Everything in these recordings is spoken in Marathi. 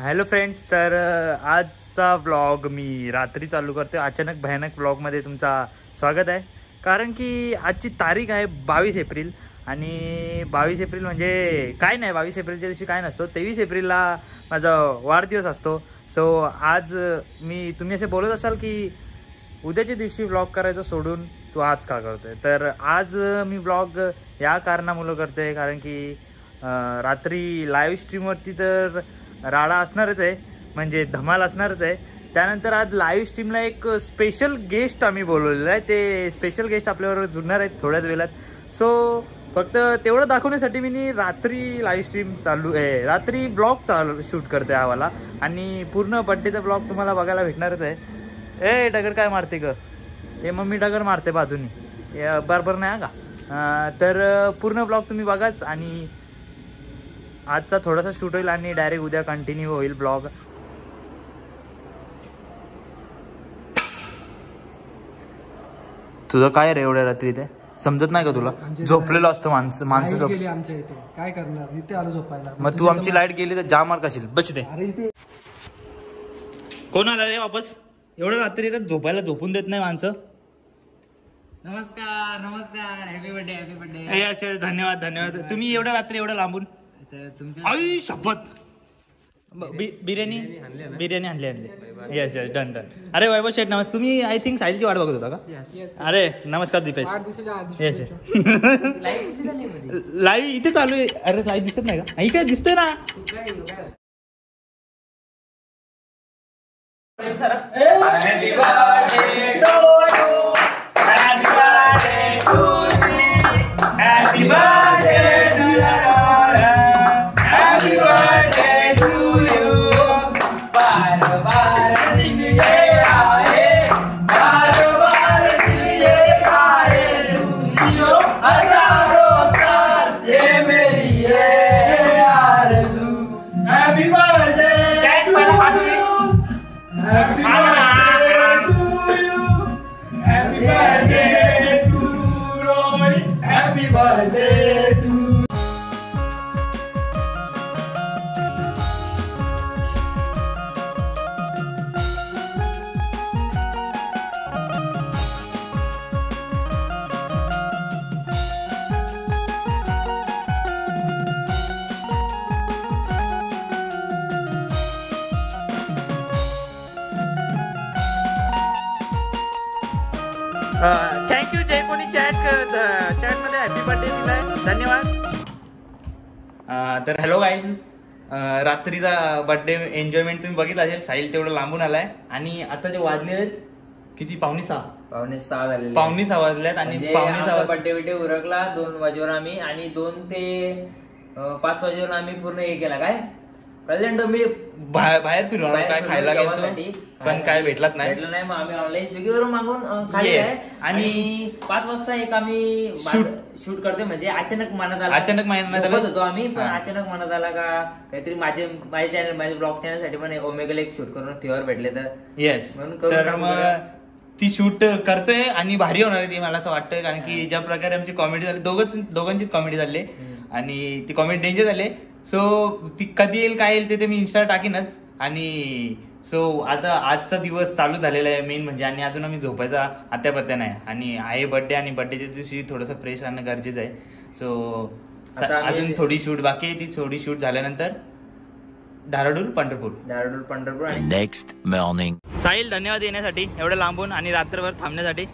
हॅलो फ्रेंड्स, तर आजचा व्लॉग मी रात्री चालू करते. अचानक भयानक व्लॉगमध्ये तुमचा स्वागत आहे. कारण की आजची तारीख आहे 22 एप्रिल आणि 22 एप्रिल म्हणजे काय नाही, 22 एप्रिलच्या दिवशी काय नसतो. 23 एप्रिलला माझा वाढदिवस असतो. सो आज तुम्ही असे बोलत असाल की उद्याच्या दिवशी व्लॉग करायचं सोडून तू आज का करतोय, तर आज मी व्लॉग या कारणामुळे करतोय कारण की रात्री लाईव्ह स्ट्रीमवरती तर राडा असणारच आहे, म्हणजे धमाल असणारच आहे. त्यानंतर आज लाईव्ह स्ट्रीमला एक स्पेशल गेस्ट आम्ही बोलवलेलं आहे. ते स्पेशल गेस्ट आपल्याबरोबर जुळणार आहेत थोड्याच वेळात. सो फक्त तेवढं दाखवण्यासाठी मी रात्री लाईव्ह स्ट्रीम चालू आहे, रात्री ब्लॉग शूट करते आम्हाला, आणि पूर्ण बड्डेचा ब्लॉग तुम्हाला बघायला भेटणारच आहे. ए डगर काय मारते ग, हे मम्मी डगर मारते बाजूनी, बरोबर नाही का? तर पूर्ण ब्लॉग तुम्ही बघाच, आणि आजचा थोडासा शूट होईल आणि डायरेक्ट उद्या कंटिन्यू होईल ब्लॉग. तुझं काय रे एवढ्या रात्री ते समजत नाही का तुला? झोपलेलो असतो माणसं झोप आमच्या इथे काय करणार, इथे आलो झोपायला. मग तू आमची लाईट गेली तर जाम मार खाशील. बस ते अरे इथे कोण आला रे वापस? एवढ्या रात्री तर झोपायला झोपून देत नाही माणसं. नमस्कार नमस्कार, हॅपी बर्थडे हॅपी बर्थडे. धन्यवाद धन्यवाद. तुम्ही एवढ्या रात्री एवढं लांबून आई शपथ बिर्याणी आणली. Yes yes, done done. अरे वैभव शेठ नमस्कार. तुम्ही आय थिंक साहिलची वाट बघत होता का? अरे नमस्कार दीपेश. येस लाईव्ह इथे चालू आहे. अरे लाईव्ह दिसत नाही का? काय दिसतंय ना. थँक्यू जे कोणी चॅटमध्ये हॅपी बर्थडे दिलाय, धन्यवाद. तर हॅलो गाईज, रात्रीचा बर्थडे एन्जॉयमेंट तुम्ही बघितलं असेल. साहिल तेवढं लांबून आलाय आणि आता जे वाजले आहेत किती, 5:45 झाले, 5:45 वाजल्यात. आणि 5:45 बर्थडे बिड्डे उरकला 2 वाजेवर आम्ही, आणि 2 ते 5 वाजेवर आम्ही पूर्ण हे केला. काय प्रेझेंट मी बाहेर फिरून काय खायला गेलो पण काय भेटलाच नाही. मग आम्ही ऑनलाईन स्विगीवरून मागून खाल्ले. आणि 5 वाजता एक आम्ही शूट करतोय, म्हणजे अचानक मनात आला होतो आम्ही, पण अचानक मनात आला का काहीतरी माझ्या चॅनल, माझ्या ब्लॉग चॅनल साठी पण ओमेगल एक शूट करून थिवर भेटले तर येस तर मग ती शूट करतोय आणि भारी होणार आहे ती, मला असं वाटतंय. कारण की ज्या प्रकारे आमची कॉमेडी झाली, दोघांचीच कॉमेडी झाली आणि ती कॉमेडी डेंजर झाली. सो ती कधी येईल काय येईल ते मी इन्स्टा टाकीनच. आणि सो आता आजचा दिवस चालू झालेला आहे मेन म्हणजे, आणि अजून आम्ही झोपायचा अत्यापत्या नाही. आणि आहे बर्थडे, आणि बर्थडेच्या दिवशी थोडंसं फ्रेश राहणं गरजेचं आहे. सो अजून थोडी शूट बाकी आहे, ती थोडी शूट झाल्यानंतर धाराडूर पंढरपूर आणि नेक्स्ट मॉर्निंग. साहिल धन्यवाद येण्यासाठी, एवढं लांबून आणि रात्रभर थांबण्यासाठी.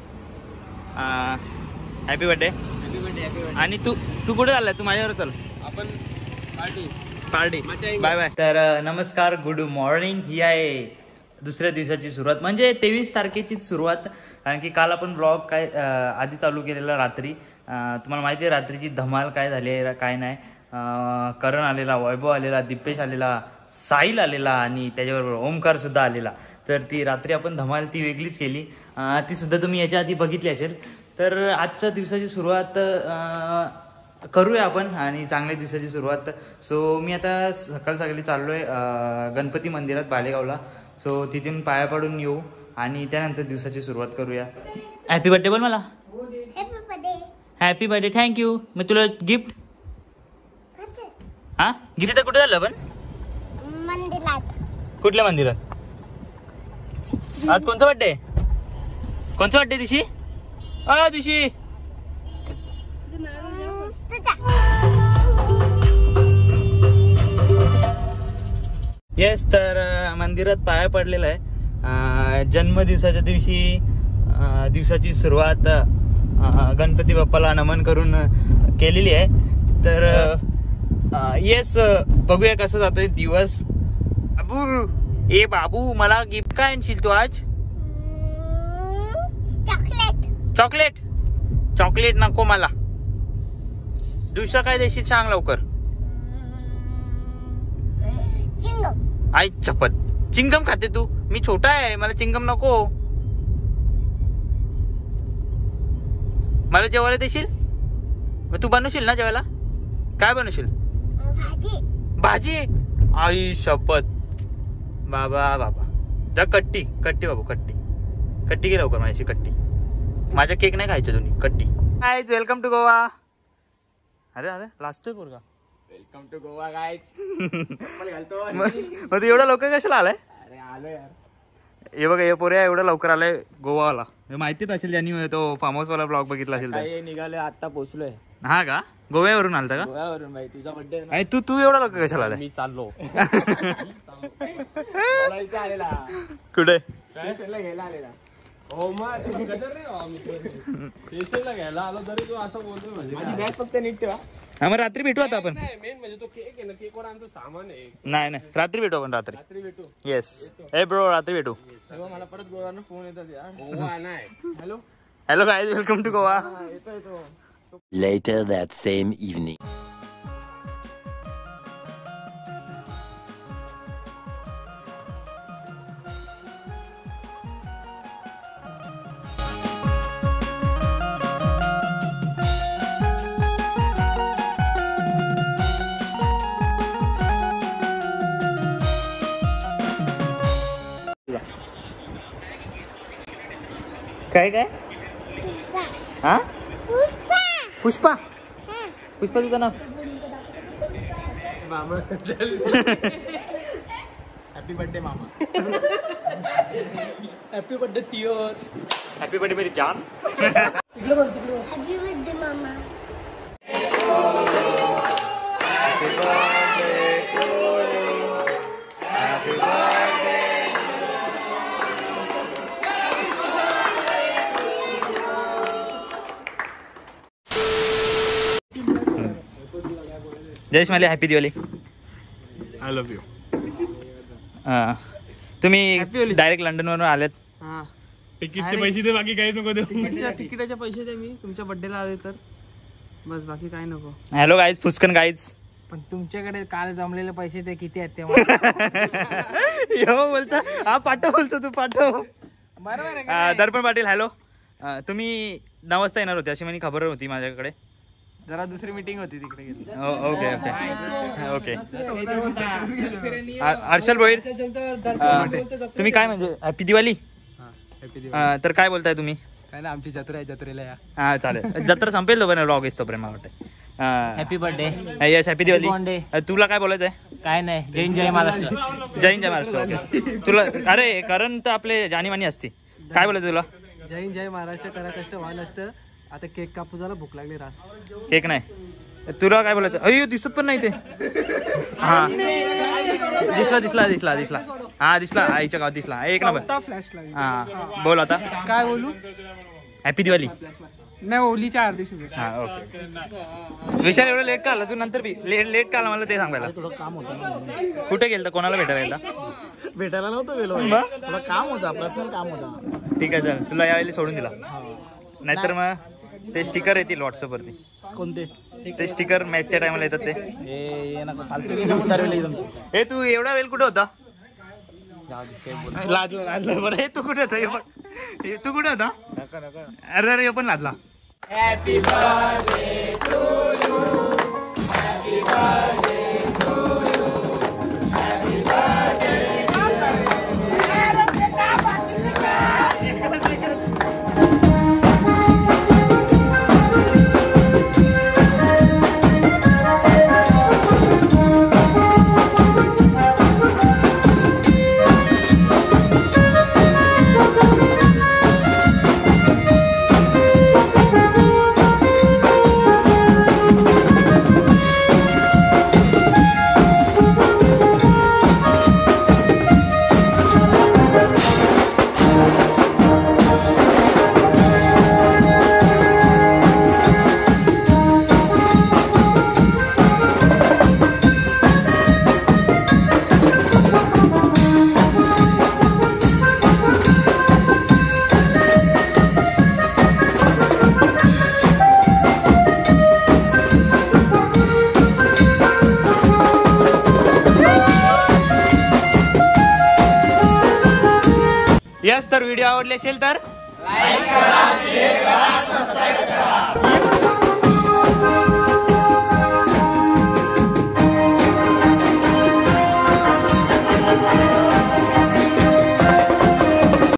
Happy birthday. आणि तू कुठे चाललाय? तू माझ्यावर चल, आपण पार्टी. Bye bye. तर नमस्कार, गुड मॉर्निंग. ही आहे दुसऱ्या दिवसाची सुरुवात, म्हणजे 23 तारखेची सुरुवात. कारण की काल आपण ब्लॉग काय आधी चालू केलेला रात्री. तुम्हाला माहिती आहे रात्रीची धमाल काय झाली आहे काय नाही. करण आलेला, वैभव आलेला, दीपेश आलेला, साहिल आलेला आणि त्याच्याबरोबर ओमकार सुद्धा आलेला. तर ती रात्री आपण धमाल ती वेगळीच केली, ती सुद्धा तुम्ही याच्या आधी बघितली असेल. तर आजच्या दिवसाची सुरुवात करूया आपण, आणि चांगल्या दिवसाची सुरुवात. सो मी आता सकाळी चाललोय गणपती मंदिरात बालेगावला. सो तिथून पाया पडून येऊ आणि त्यानंतर दिवसाची सुरुवात करूया. हॅपी बर्थडे बोल मला. Happy birthday. थँक्यू. मग तुला गिफ्ट, हा गिफ्ट तर कुठे झालं पण कुठल्या मंदिरात? आज कोणचा बड्डे? कोणचा बड्डे दिशी? दिशी येस. तर मंदिरात पाया पडलेला आहे. जन्मदिवसाच्या दिवशी दिवसाची सुरुवात गणपती बाप्पाला नमन करून केलेली आहे. तर येस, बघूया कसं जातोय दिवस. ए बाबू, मला गिफ्ट काय आणशील तू आज? चॉकलेट. चॉकलेट नको मला. दुसरं काय देशील सांग लवकर. आई चपत, चिंगम खाते तू? मी छोटा आहे, मला चिंगम नको. मला जेवायला देशील? मग तू बनवशील ना जेवायला? काय बनवशील? भाजी. आई शपथ. बाबा बाबा जा. कट्टी बाबू, कट्टी घे लवकर माझ्याशी. कट्टी. माझा केक नाही खायचा तुम्ही. कट्टी. Guys, welcome to Goa. अरे लास्ट पोरगा. Welcome to Goa guys. मग तू एवढा लवकर कशाला आलाय? अरे आलो यार. हे बघा, हे पोऱ्या एवढा लवकर आलाय गोवाला. माहितीच असेल ज्यांनी तो फार्म हाऊस वाला ब्लॉग बघितला असेल. निघालोय, आता पोहोचलोय. हा का? गोव्यावरून आलता का? गोव्यावरून भाई. तुझा बर्थडे आणि तू एवढा लवकर कशाला आलाय? मी चाललो. आलेला कुठे? स्टेशनला घ्यायला आलेला. हो मग स्टेशनला घ्यायला आलो तरी तू असं बोलतो. माझी बॅग फक्त नीट ठेवा. हा, मग रात्री भेटू आता आपण. मेन म्हणजे तो केक आहे ना, केकवर आमचं सामान आहे. नाही रात्री भेटू आपण. रात्री भेटू. येस. ए ब्रो, रात्री भेटू. मला परत गोव्यावरून फोन येतात यार. गोवा नाही. Hello guys, welcome to Goa. येतो. Later that same evening. काय हा? पुष्पा तुझं नाव? मामा. हॅपी बर्थडे मामा. हॅपी बर्थडे तियो. हॅपी बर्थडे मेरी जान. तिकडे बोल. हॅपी बर्थडे मामा. जयेश माले, happy Diwali. I love you. तुम्ही डायरेक्ट लंडन वरून आलेत. तिकीटचे पैसे दे, बाकी काही नको देऊ. तिकिटाचे पैसे दे. मी तुमच्या बर्थडेला आले तर बस, बाकी काय नको. हॅलो गाईज, फुस्कन गाईज. पण तुमच्याकडे काल जमलेले पैसे ते किती आहेत तेव्हा? हो बोलता. हा पाठव बोलतो तू, पाठव. बरोबर आहे. दर्पण पाटील, हॅलो. तुम्ही 9 वाजता येणार होते अशी माझी खबर होती माझ्याकडे. जरा दुसरी मीटिंग होती तिकडे गेली. Okay okay. हर्षल भोईर, तुम्ही काय म्हणजे हॅपी दिवाळी. तर काय बोलताय तुम्ही? काय ना, आमची जत्रा आहे, जत्रेला या. हा चालेल. जत्रा संपेल तोपर्यंत व्लॉग येतो तोपर्यंत मला वाटतं. Happy birthday. Yes, happy Diwali. तुला काय बोलायचं आहे? काय नाही, जय हिंद, जय महाराष्ट्र. जय हिंद, जय महाराष्ट्र. ओके. तुला अरे कारण तर आपले जाणीमानी असते. काय बोलायचं तुला? जय हिंद, जय महाराष्ट्र. करा कष्ट व्हा नष्ट. आता केक कापू झाला, भूक लागली. रास केक नाही. तुला काय बोलायचं? अय्यो, दिसत पण नाही ते. हा दिसला. हा दिसला. आईच्या गावात दिसला. एक नंबर. फ्लॅश लागली. हा बोल आता. काय बोलू? हॅपी दिवाळी. नाही, ओलीच्या हार्दिक शुभेच्छा. हा ओके. विशाल, एवढं लेट का आला तू? नंतर बी लेट का आला मला ते सांगायला. थोडं काम होतं. कुठे गेलता? कोणाला भेटायला? भेटायला नव्हतं गेलो. मग? थोडं काम होता, पर्सनल काम होता. ठीक आहे, चल. तुला यावेळी सोडून दिला. नाहीतर मग ते स्टिकर येतील व्हॉट्सअप वरती. कोणते? ते स्टिकर मॅचच्या टायमाला येतात ते. हे तू एवढा वेळ कुठे होता? लाजला बरं. हे तू कुठे होता? तू कुठे होता? अरे पण लाजला. Happy birthday to you. Happy birthday to you. Happy birthday. Yes, तर व्हिडिओ आवडले असेल तर